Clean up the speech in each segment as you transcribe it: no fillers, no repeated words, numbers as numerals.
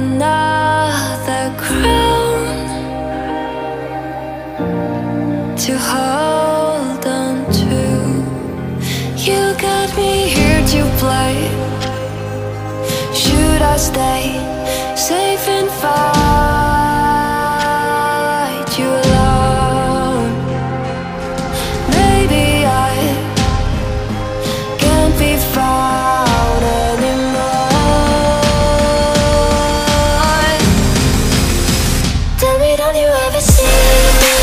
another crown to hold on to. You got me here to play. Should I stay safe and fight you alone? Maybe I can't be found anymore. Tell me, don't you ever see me?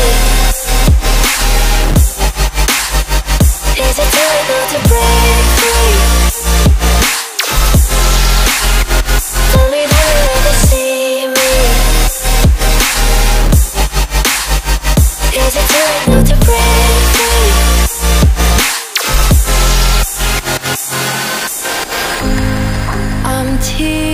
Is it too late now to break free? Tell me, don't you ever see me? Is it too late now to break free? I'm tears